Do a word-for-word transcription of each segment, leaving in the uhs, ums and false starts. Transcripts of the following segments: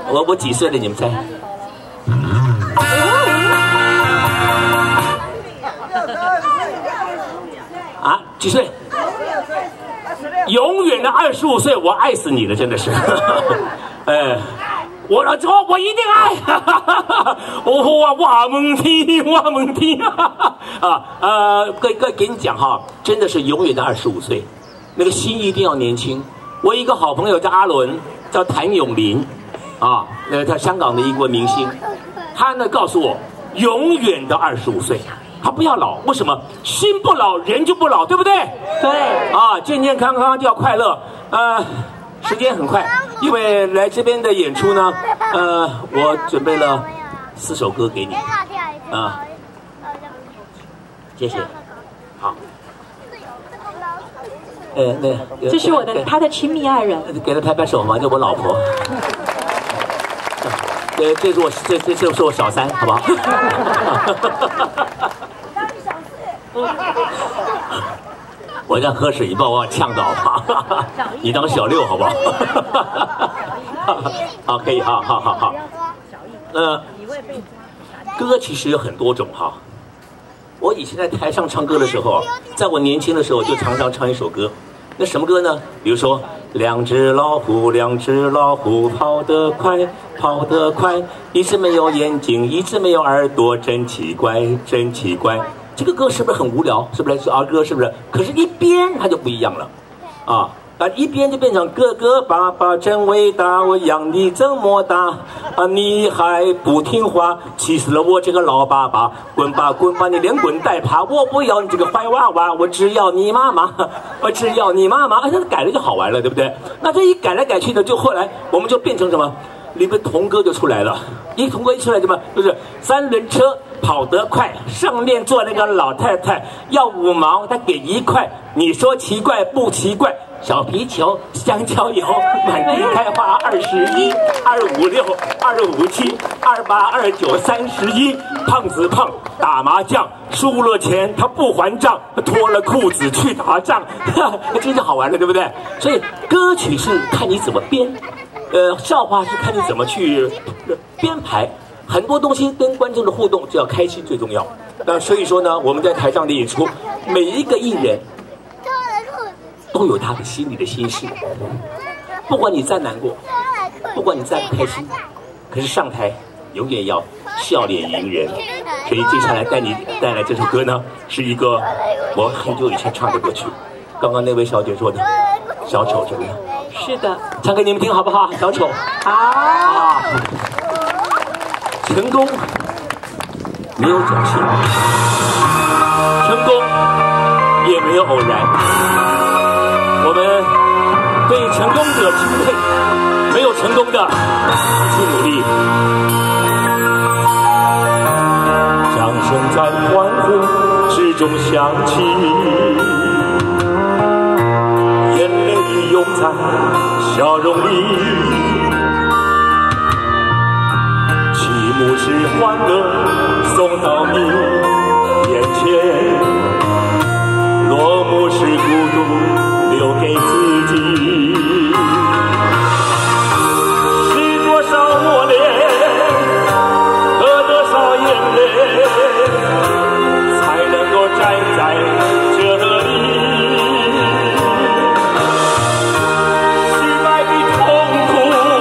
我我几岁了？你们猜？啊，几岁？永远的二十五岁，我爱死你了，真的是。哎，我我我一定爱。我我我蒙天，我蒙天啊！呃，给给给你讲哈，真的是永远的二十五岁，那个心一定要年轻。我一个好朋友叫阿伦，叫谭咏麟，啊，呃，他香港的一位明星，他呢告诉我，永远的二十五岁。他不要老，为什么？心不老，人就不老，对不对？ 对。 啊，健健康康就要快乐。呃，时间很快，因为来这边的演出呢，呃，我准备了四首歌给你。啊，谢谢。好。呃，那这是我的他的亲密爱人。 给他拍拍手嘛，就我老婆。呃，这是我这这这是我小三，好不好？我在喝水，你把我呛到吧？你当小六好不好？好，可以，好好好好。呃，歌其实有很多种哈。我以前在台上唱歌的时候，在我年轻的时候就常常唱一首歌。那什么歌呢？比如说，两只老虎，两只老虎跑得快，跑得快，一只没有眼睛，一只没有耳朵，真奇怪，真奇怪。这个歌是不是很无聊？是不是是儿歌？是不是？可是，一编它就不一样了，啊。啊，一边就变成哥哥爸爸真伟大，我养你这么大，啊，你还不听话，气死了我这个老爸爸，滚吧滚吧，你连滚带爬，我不要你这个坏娃娃，我只要你妈妈，我只要你妈妈，啊，这改了就好玩了，对不对？那这一改来改去呢，就后来我们就变成什么？里面童歌就出来了，一童歌一出来什么？就是三轮车跑得快，上面坐那个老太太，要五毛，她给一块，你说奇怪不奇怪？小皮球、香蕉油，满地开花二十一，二五六，二五七，二八二九三十一。胖子胖打麻将，输了钱他不还账，脱了裤子去打仗，真是好玩了，对不对？所以歌曲是看你怎么编，呃，笑话是看你怎么去编排。很多东西跟观众的互动，只要开心最重要。那所以说呢，我们在台上的演出，每一个艺人都有他的心里的心事，不管你再难过，不管你再不开心，可是上台永远要笑脸迎人。所以接下来带你带来这首歌呢，是一个我很久以前唱的歌曲。刚刚那位小姐说的《小丑》怎么样？ 是的， 唱给你们听好不好？小丑。 好。 啊，成功没有侥幸，成功也没有偶然。我们对成功者钦佩，没有成功的去努力。掌声在欢呼之中响起，眼泪涌在笑容里，起幕是欢乐送到你眼前，落幕是孤独留给自己，是多少磨练和多少眼泪，才能够站在这里。失败的痛苦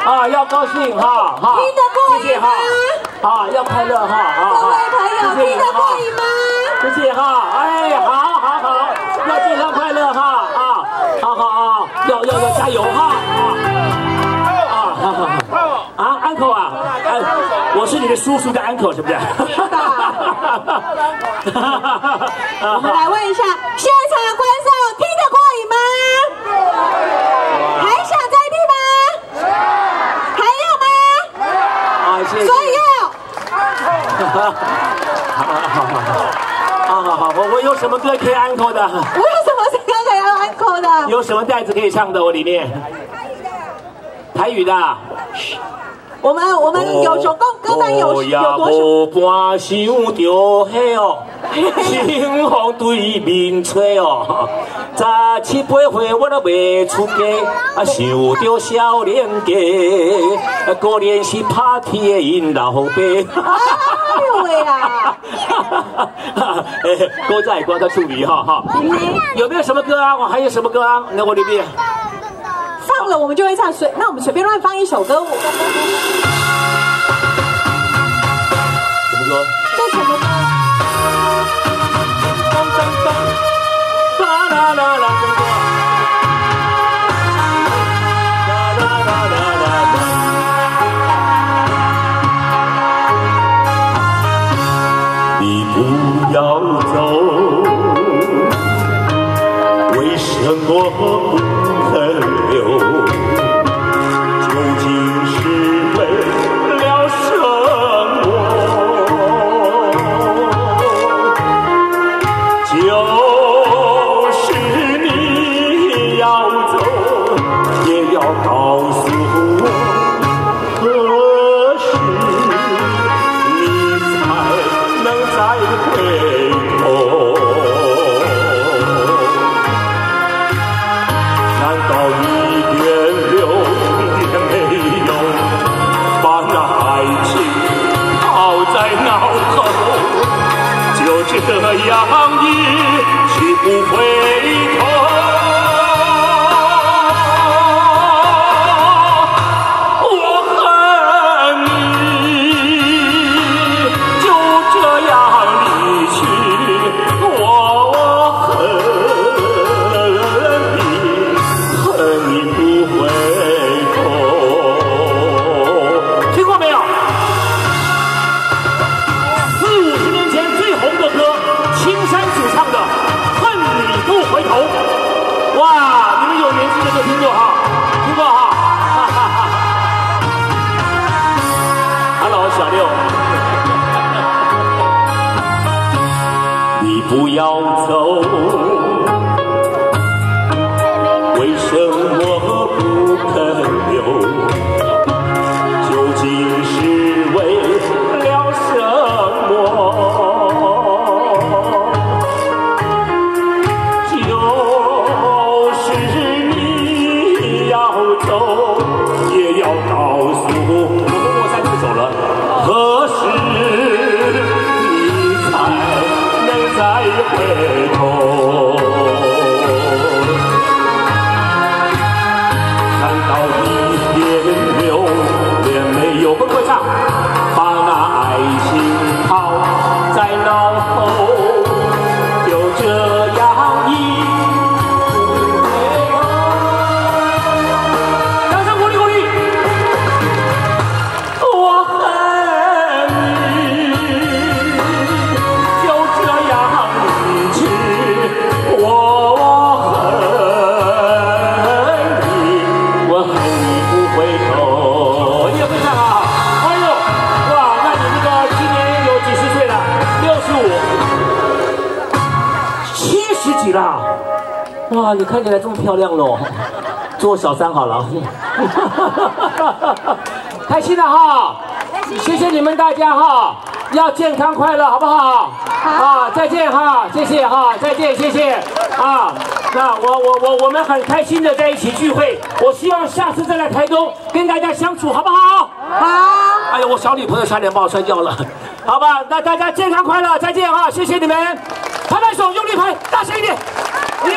啊，要高兴哈哈， 听得过瘾吗？ 啊，要快乐哈啊！ 各位朋友，听得过瘾吗？ 谢谢哈，哎，好好好，要健康快乐哈啊，好好啊，要要要加油哈啊啊，好好好啊 ，uncle 啊，哎，我是你的叔叔的 uncle 是不是？ 我们来问一下现场的观众，听得过瘾吗？还想再听吗？还要吗？ 啊，谢谢。 所以要。 好好好好好好，我我有什么歌可以 uncle 的？ 我有什么歌可以 uncle 的？ 有什么带子可以唱的？我里面台语的。 我们我们有首歌歌单有有多少？ 半想着迄哦，清风对面吹哦。十七八岁我都未出嫁，啊想着少年家，果然是拍铁的因老爸。 哎呦喂呀！ 歌在歌在处理哈哈。有没有什么歌啊？我还有什么歌啊？那我里面。 放了我们就会唱，随那我们随便乱放一首歌。 什么歌？ 这什么歌？ 当当当，啦啦啦啦，什么歌？啦啦啦啦啦啦。你不要走，为什么不肯留？究竟是为了什么？就是你要走，也要告诉我，何时你才能再回头？难道一点留也没有，把那爱情抛在脑后？就这样一去不回头。我恨你，就这样离去。我恨你，恨你不回头。听过没有？四五十年前最红的歌，青山主唱的《恨你不回头》。哇，你们有年纪的就听过哈，听过哈。哈哈哈。Hello， 小六，你不要走，为什么不肯留？究竟是为了什么？就是你要走，也要告诉我，我三次走了，何时你才能再回头？难道一点留恋没有？会不会唱？把那爱情抛在脑后，就这样一。掌声鼓励鼓励！我恨你，就这样离去。我恨你，我恨你不回头。你也会唱啊？哎呦，哇，那你这个今年有几十岁了？六十五、七十几了。哇，你看起来这么漂亮喽！做我小三好了，开心了哈！谢谢你们大家哈，要健康快乐好不好？啊，再见哈，谢谢哈，再见，谢谢啊。那我我我我们很开心的在一起聚会，我希望下次再来台东跟大家相处，好不好？好。哎呀，我小女朋友差点把我摔跤了，好吧？那大家健康快乐，再见哈，谢谢你们，拍拍手，用力拍，大声一点。